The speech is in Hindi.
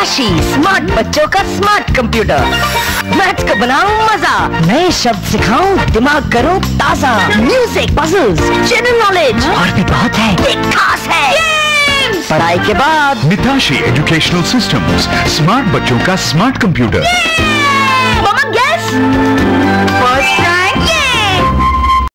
मिताशी, स्मार्ट बच्चों का स्मार्ट कंप्यूटर। मैथ को बनाऊं मजा, नए शब्द सिखाऊं, दिमाग करूं ताजा। म्यूजिक, पजल्स, जनरल नॉलेज और भी बहुत है। एक खास है पढ़ाई के बाद मिताशी एजुकेशनल सिस्टम्स, स्मार्ट बच्चों का स्मार्ट कंप्यूटर। मम्मा गैस